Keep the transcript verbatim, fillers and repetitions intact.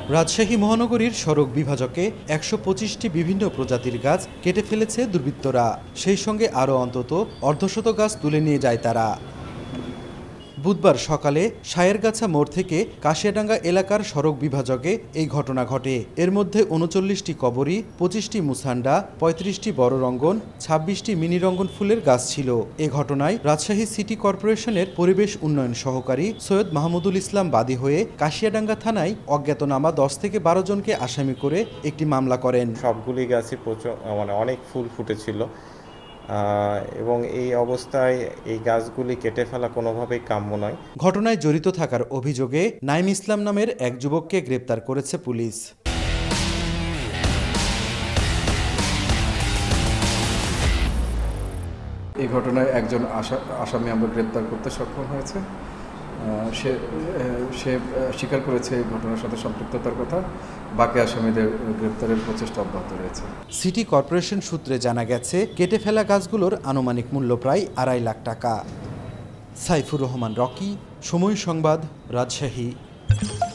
রাজশাহী মহানগরীর সড়ক বিভাজকে একশো পঁচিশটি বিভিন্ন প্রজাতির গাছ কেটে ফেলেছে দুর্বৃত্তরা। সেই সঙ্গে আরও অন্তত অর্ধশত গাছ তুলে নিয়ে যায় তারা। বুধবার সকালে সায়েরগাছা মোড় থেকে কাশিয়াডাঙ্গা এলাকার সড়ক বিভাজকে এই ঘটনা ঘটে। এর মধ্যে উনচল্লিশটি কবরী, পঁচিশটি মুসান্ডা, পঁয়ত্রিশটি বড় রঙ্গন, ছাব্বিশটি মিনি রঙ্গন ফুলের গাছ ছিল। এ ঘটনায় রাজশাহী সিটি কর্পোরেশনের পরিবেশ উন্নয়ন সহকারী সৈয়দ মাহমুদুল ইসলাম বাদী হয়ে কাশিয়াডাঙ্গা থানায় অজ্ঞাতনামা দশ থেকে বারো জনকে আসামি করে একটি মামলা করেন। সবগুলি গাছই প্রচুর মানে অনেক ফুল ফুটেছিল এবং এই অবস্থায় এই গাছগুলি কেটে ফেলা কোনোভাবেই কাম্য নয়। ঘটনায় জড়িত থাকার অভিযোগে নাইম ইসলাম নামের এক যুবককে গ্রেপ্তার করেছে পুলিশ। এই ঘটনায় একজন আসামি আমরা গ্রেপ্তার করতে সক্ষম হয়েছে। সে সে স্বীকার করেছে এই ঘটনার সাথে সম্পৃক্ততার কথা। বাকি আসামিদের গ্রেপ্তারের প্রচেষ্টা অব্যাহত রয়েছে। সিটি কর্পোরেশন সূত্রে জানা গেছে, কেটে ফেলা গাছগুলোর আনুমানিক মূল্য প্রায় আড়াই লাখ টাকা। সাইফুর রহমান রকি, সময় সংবাদ, রাজশাহী।